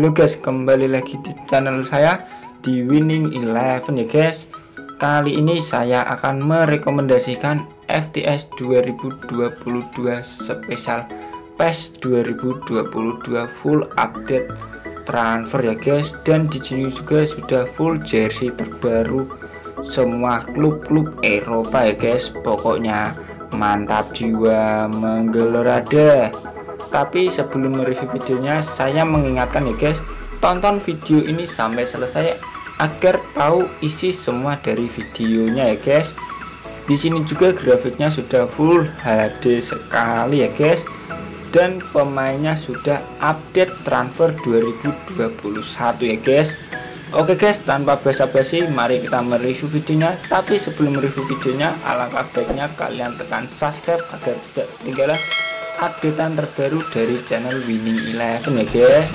Halo guys, kembali lagi di channel saya di Winning Eleven ya guys. Kali ini saya akan merekomendasikan FTS 2022 spesial PES 2022 full update transfer ya guys. Dan di sini juga sudah full jersey terbaru semua klub-klub Eropa ya guys. Pokoknya mantap jiwa menggelorada. Tapi sebelum mereview videonya, saya mengingatkan ya guys, tonton video ini sampai selesai agar tahu isi semua dari videonya ya guys. Di sini juga grafiknya sudah full HD sekali ya guys, dan pemainnya sudah update transfer 2021 ya guys. Oke guys, tanpa basa-basi mari kita mereview videonya. Tapi sebelum mereview videonya, alangkah baiknya kalian tekan subscribe agar tidak ketinggalan updatean terbaru dari channel Winning Eleven ya guys.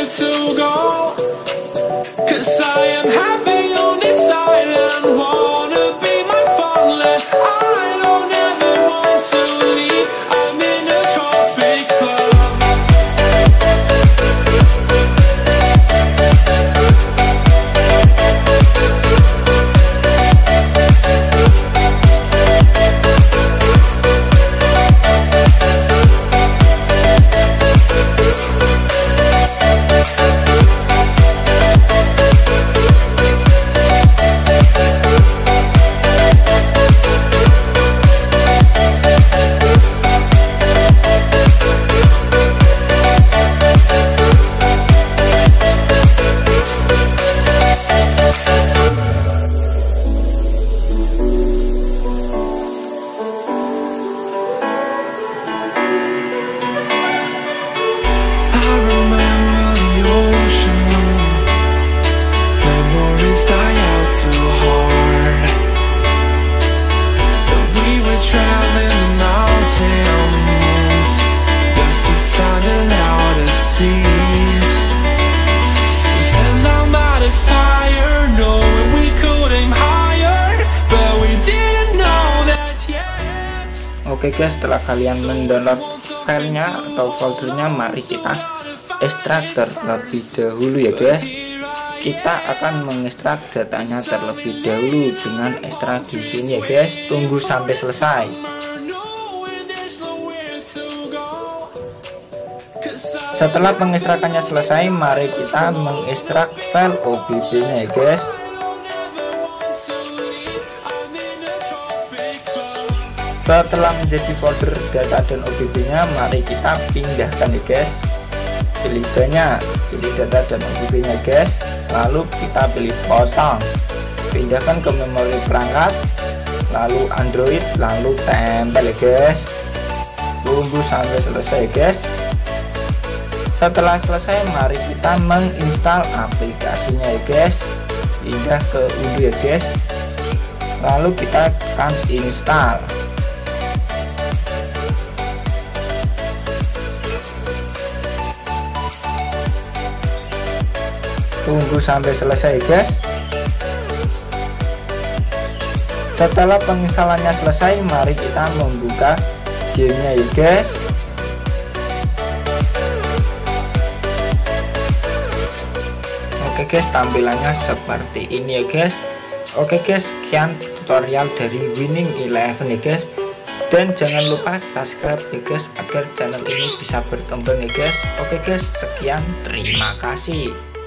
to go, 'cause I am happy on this island. Wanna be my fatherland. I don't ever want to leave. I'm in a tropic club. Oke guys, setelah kalian mendownload filenya atau foldernya, mari kita ekstrak terlebih dahulu ya guys. Kita akan mengekstrak datanya terlebih dahulu dengan ekstrak di sini ya guys. Tunggu sampai selesai. Setelah pengekstrakannya selesai, mari kita mengekstrak file OBB-nya ya guys. Setelah menjadi folder data dan OBB-nya, mari kita pindahkan ya guys. Pilih banyak, pilih data dan OBB-nya guys. Lalu kita pilih potong, pindahkan ke memori perangkat, lalu Android, lalu tempel ya guys. Tunggu sampai selesai ya guys. Setelah selesai, mari kita menginstal aplikasinya ya guys. Pindah ke unduh ya guys. Lalu kita tekan install. Tunggu sampai selesai guys. Setelah penginstalannya selesai, mari kita membuka gamenya ya guys. Oke guys, tampilannya seperti ini ya guys. Oke guys, sekian tutorial dari Winning Eleven ya guys. Dan jangan lupa subscribe ya guys, agar channel ini bisa berkembang ya guys. Oke guys, sekian, terima kasih.